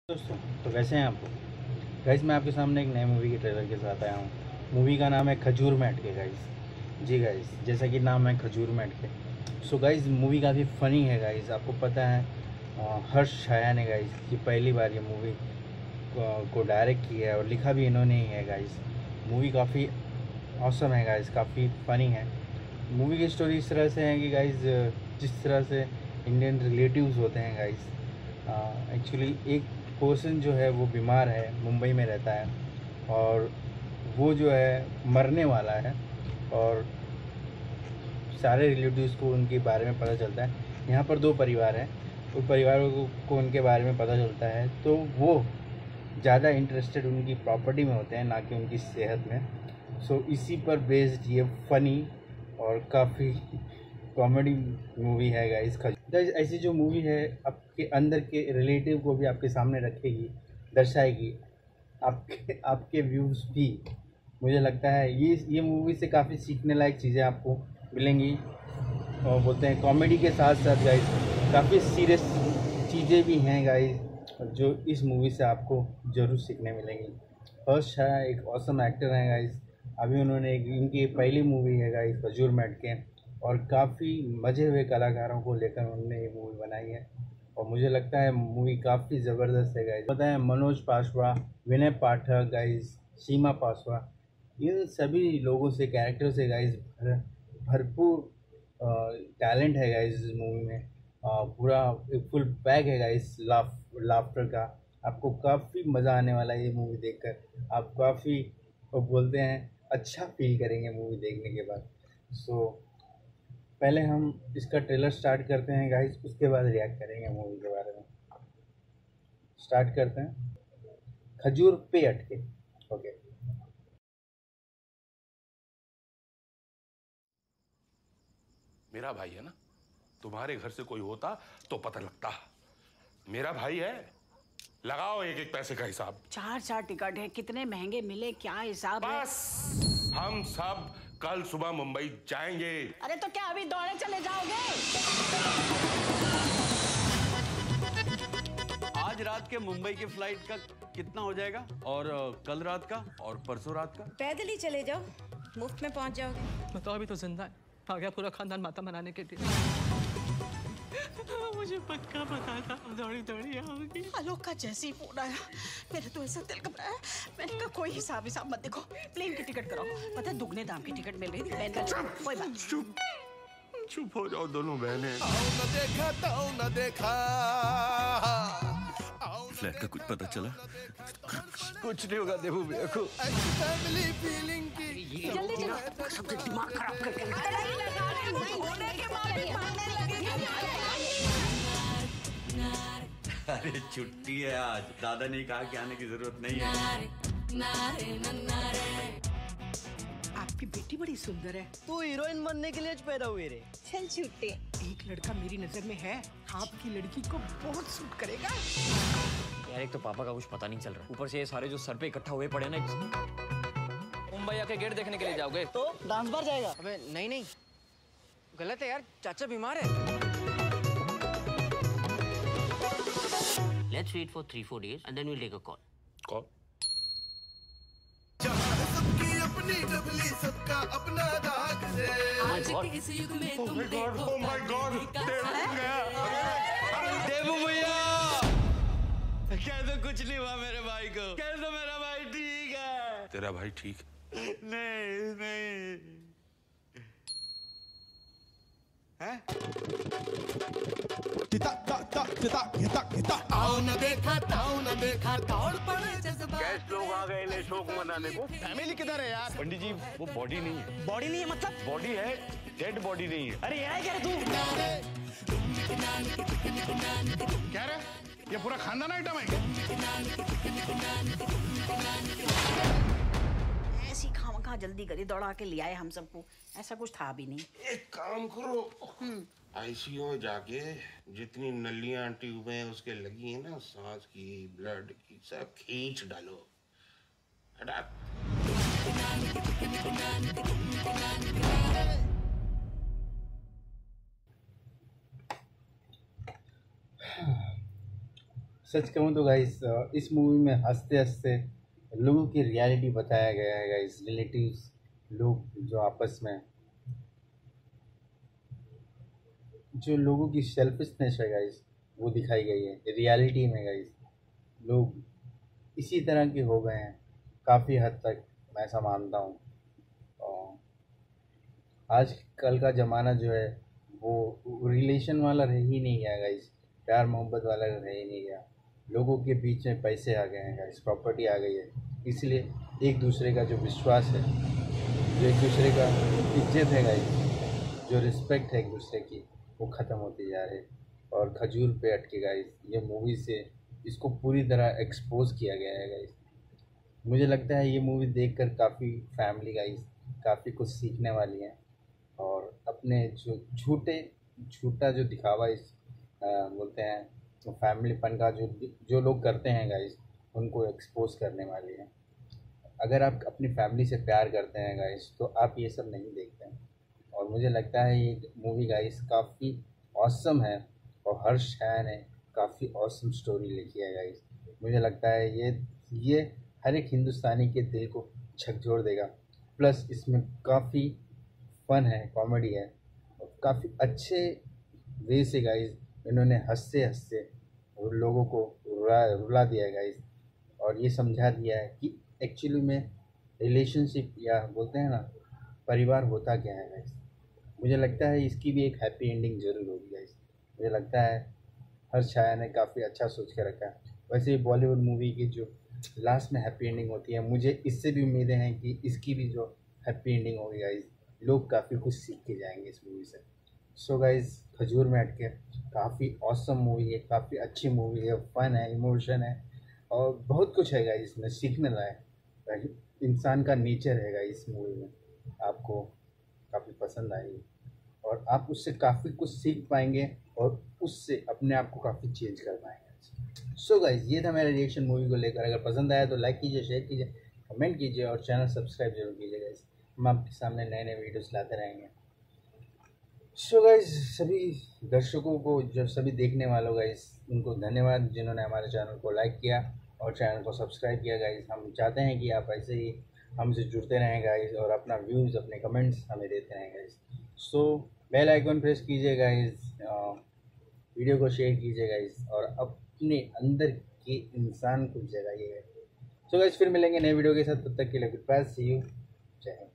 दोस्तों, तो कैसे हैं आप लोग? गाइस, मैं आपके सामने एक नई मूवी के ट्रेलर के साथ आया हूँ। मूवी का नाम है खजूर में अटके गाइस। जी गाइस, जैसा कि नाम है खजूर में अटके। सो गाइस, मूवी काफ़ी फ़नी है गाइस। आपको पता है हर्ष छाया ने गाइस ये पहली बार ये मूवी को डायरेक्ट किया है और लिखा भी इन्होंने ही है गाइस। मूवी काफ़ी ऑसम है गाइस, काफ़ी फ़नी है। मूवी की स्टोरी इस तरह से है कि गाइस जिस तरह से इंडियन रिलेटिव्स होते हैं गाइस, एक्चुअली एक पर्सन जो है वो बीमार है, मुंबई में रहता है और वो जो है मरने वाला है और सारे रिलेटिव्स को उनके बारे में पता चलता है। यहाँ पर दो परिवार हैं, उन परिवारों को उनके बारे में पता चलता है तो वो ज़्यादा इंटरेस्टेड उनकी प्रॉपर्टी में होते हैं, ना कि उनकी सेहत में। सो इसी पर बेस्ड ये फ़नी और काफ़ी कॉमेडी मूवी है गाइस। गाइस, ऐसी जो मूवी है आपके अंदर के रिलेटिव को भी आपके सामने रखेगी, दर्शाएगी। आपके आपके व्यूज़ भी, मुझे लगता है ये मूवी से काफ़ी सीखने लायक चीज़ें आपको मिलेंगी। और बोलते हैं कॉमेडी के साथ साथ गाइस काफ़ी सीरियस चीज़ें भी हैं गाइस, जो इस मूवी से आपको ज़रूर सीखने मिलेंगी। हर्ष है एक ऑसम एक्टर हैं गाइस। अभी उन्होंने इनकी पहली मूवी है गाइस खजूर में अटके और काफ़ी मज़े हुए कलाकारों को लेकर उन्होंने ये मूवी बनाई है और मुझे लगता है मूवी काफ़ी ज़बरदस्त है गाइस। पता है मनोज पाशवा, विनय पाठक गाइस, सीमा पासवा, इन सभी लोगों से कैरेक्टर से गाइस भरपूर टैलेंट है गाइस इस मूवी में। पूरा एक फुल पैक है गाइस लाफ्टर का। आपको काफ़ी मज़ा आने वाला है ये मूवी देखकर। आप काफ़ी बोलते हैं अच्छा फील करेंगे मूवी देखने के बाद। सो पहले हम इसका ट्रेलर स्टार्ट करते हैं गाइस, उसके बाद रिएक्ट करेंगे मूवी के बारे में। स्टार्ट करते हैं खजूर पे अटके। ओके। मेरा भाई है ना, तुम्हारे घर से कोई होता तो पता लगता। मेरा भाई है, लगाओ एक एक पैसे का हिसाब। 4 टिकट है, कितने महंगे मिले, क्या हिसाब है? बस हम सब कल सुबह मुंबई जाएंगे। अरे तो क्या अभी दौड़े चले जाओगे? आज रात के मुंबई की फ्लाइट का कितना हो जाएगा और कल रात का और परसों रात का? पैदल ही चले जाओ, मुफ्त में पहुंच जाओगे। बताओ, अभी तो जिंदा है, आ गया पूरा खानदान माता मनाने के लिए। मुझे पक्का पता था दौड़ी दौड़ी आओगी। आलोक का जैसे ही फोन आया मेरे तो ऐसा दिल घबराया। मैंने कहा कोई हिसाब मत देखो, प्लेन की टिकट कराओ। पता है दुगने दाम की टिकट मिल रही थी। मैंने कहा कोई बात नहीं। चुप हो जाओ दोनों बहनें। न देखा फ्लैट का कुछ पता चला? कुछ नहीं होगा देवू भैया को। फैमिली फीलिंग की जल्दी जल्दी, सबके दिमाग खराब करके अरे छुट्टी है आज, दादा ने कहा कि आने की जरूरत नहीं है। आपकी बेटी बड़ी सुंदर है। तू हीरोइन बनने के लिए पैदा हुई रे। चल छुट्टी। एक लड़का मेरी नजर में है, आपकी लड़की को बहुत सूट करेगा। यार एक तो पापा का कुछ पता नहीं चल रहा, ऊपर से ये सारे जो सर पे इकट्ठा हुए पड़े ना। मुंबई आके गेट देखने के लिए जाओगे तो डांस बार जाएगा? अबे नहीं नहीं, गलत है यार, चाचा बीमार है। Let's wait for 3-4 days and then we'll take a call. कौन? सबकी अपनी डबली, सबका अपना दाग रे। Oh my God, देवू भैया कह दो कुछ नहीं हुआ मेरे भाई को, कह दो मेरा भाई ठीक है। तेरा भाई ठीक? नहीं नहीं है। आओ न देखा ताओ न देखा, दौड़ पड़े जज्बा। कैसे लोग आ गए ले शोक मनाने को? फैमिली किधर है यार? पंडित जी वो बॉडी नहीं है। बॉडी नहीं है मतलब? बॉडी है, डेड बॉडी नहीं है। अरे यार क्या रे तू? क्या रे, ये पूरा खानदान आइटम है क्या? ऐसी खामखा जल्दी करी, दौड़ा के ले आए हम सबको, ऐसा कुछ था भी नहीं। एक काम करो, आईसीयू में जाके जितनी नलियां ट्यूबें उसके लगी हैं ना, सांस की, ब्लड की, सब खींच डालो। हटा। सच कहूँ तो गाइस इस मूवी में हंसते हंसते लोगों की रियलिटी बताया गया है गाइस। रिलेटिव्स लोग जो आपस में जो लोगों की सेल्फिशनेस है गाइस वो दिखाई गई है रियलिटी में गाइस। लोग इसी तरह के हो गए हैं काफ़ी हद तक, मैं ऐसा मानता हूँ। और आज कल का ज़माना जो है वो रिलेशन वाला रह ही नहीं गया गाइस, प्यार मोहब्बत वाला रह ही नहीं गया। लोगों के बीच में पैसे आ गए हैं गाइस, प्रॉपर्टी आ गई है, इसलिए एक दूसरे का जो विश्वास है, जो एक दूसरे का इज्जत है गाइस, जो रिस्पेक्ट है एक दूसरे की, वो ख़त्म होती जा रही है। और खजूर पे अटके गाइस ये मूवी से इसको पूरी तरह एक्सपोज किया गया है गाइस। मुझे लगता है ये मूवी देखकर काफ़ी फैमिली गाइस काफ़ी कुछ सीखने वाली है। और अपने जो झूठा जो दिखावा इस बोलते हैं तो फैमिलीपन का जो लोग करते हैं गाइस उनको एक्सपोज करने वाली है। अगर आप अपनी फैमिली से प्यार करते हैं गाइस तो आप ये सब नहीं देखते हैं। और मुझे लगता है ये मूवी गाइस काफ़ी ऑसम है और हर्ष शाह ने काफ़ी ऑसम स्टोरी लिखी है गाइस। मुझे लगता है ये हर एक हिंदुस्तानी के दिल को झकझोर देगा। प्लस इसमें काफ़ी फन है, कॉमेडी है और काफ़ी अच्छे वे से गाइस इन्होंने हंसते हंसते लोगों को रुला दिया है गाइस। और ये समझा दिया है कि एक्चुअली में रिलेशनशिप या बोलते हैं ना परिवार होता क्या है गाइस। मुझे लगता है इसकी भी एक हैप्पी एंडिंग ज़रूर होगी गाइस। मुझे लगता है हर शायर ने काफ़ी अच्छा सोच के रखा है। वैसे ही बॉलीवुड मूवी की जो लास्ट में हैप्पी एंडिंग होती है, मुझे इससे भी उम्मीदें हैं कि इसकी भी जो हैप्पी एंडिंग होगी गाइस, लोग काफ़ी कुछ सीख के जाएंगे इस मूवी से। सो गाइस खजूर में अटके काफ़ी ऑसम मूवी है, काफ़ी अच्छी मूवी है, फन है, इमोशन है और बहुत कुछ है गाइस इसमें सीखने लायक। इंसान का नेचर है गाइस इस मूवी में, आपको काफ़ी पसंद आएगी और आप उससे काफ़ी कुछ सीख पाएंगे और उससे अपने आप को काफ़ी चेंज कर पाएंगे। सो गाइस ये था मेरा रिएक्शन मूवी को लेकर। अगर पसंद आया तो लाइक कीजिए, शेयर कीजिए, कमेंट कीजिए और चैनल सब्सक्राइब जरूर कीजिए गाइस। हम आपके सामने नए नए वीडियोस लाते रहेंगे। सो गाइस सभी दर्शकों को, जो सभी देखने वालों गाइस उनको धन्यवाद जिन्होंने हमारे चैनल को लाइक किया और चैनल को सब्सक्राइब किया गाइस। हम चाहते हैं कि आप ऐसे ही हमसे जुड़ते रहें गाइस और अपना व्यूज़ अपने कमेंट्स हमें देते रहें guys. So bell icon press कीजिए गाइस, वीडियो को शेयर कीजिए गाइस और अपने अंदर के इंसान को जगाइए। सो गाइस फिर मिलेंगे नए वीडियो के साथ, तब तक के लिए गुड बाय, सी यू, जय हिंद।